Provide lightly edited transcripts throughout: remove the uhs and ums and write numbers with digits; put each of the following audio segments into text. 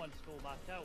one's still knocked out.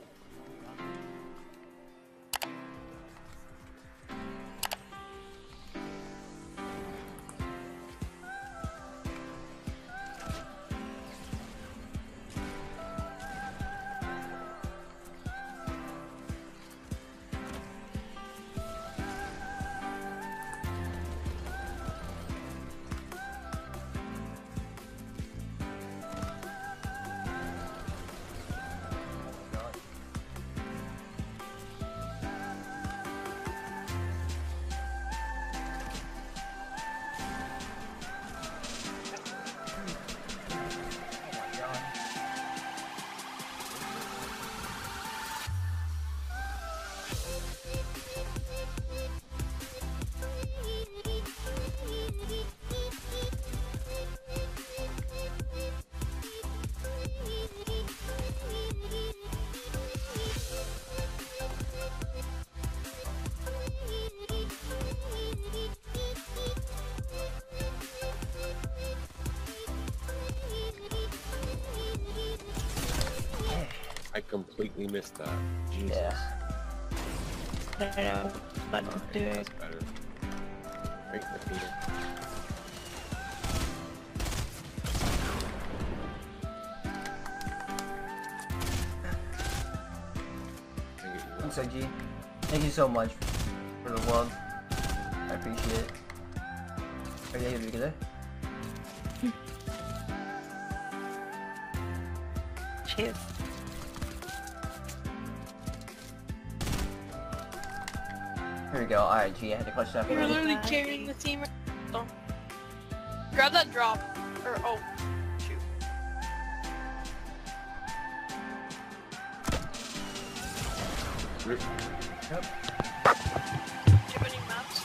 I completely missed that. Jesus. Yeah. I know, but don't do it. That's better. Right in the feeder. Thanks, OG. Thank you so much for the love. I appreciate it. Are you able to get it? Cheers. Here we go. Alright, G, I had to clutch that for You're you. literally carrying the team. Oh. Grab that drop. Or, oh. Shoot. Rip. Yep. Do you have any maps?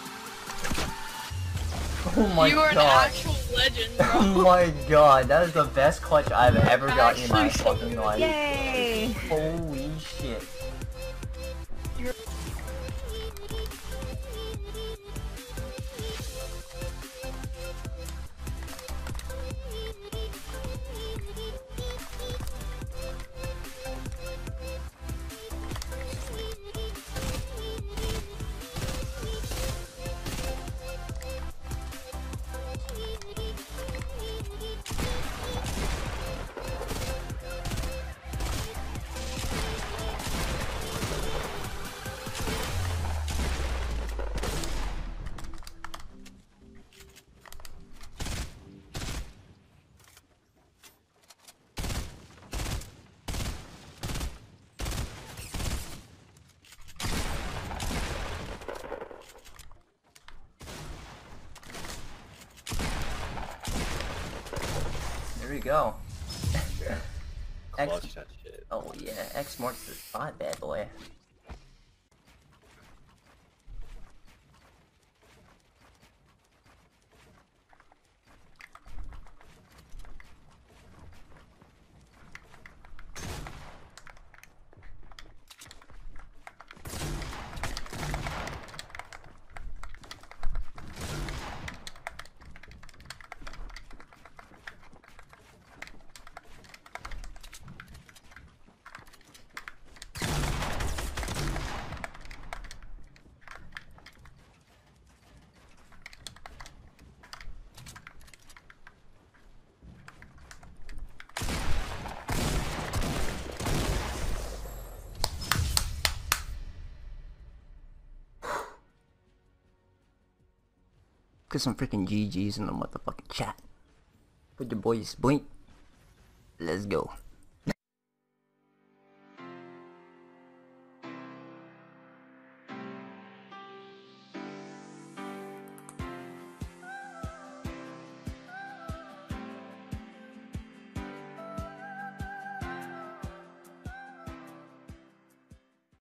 Oh my You are an god. actual legend, bro. Oh my god, that is the best clutch I've ever gotten in my Actually, fucking life. Yay! Holy shit. You're There we go. X, Clutch that shit. oh yeah, X marks the spot, bad boy. Get some freaking GGs in the motherfucking chat. Put your boys blink. Let's go.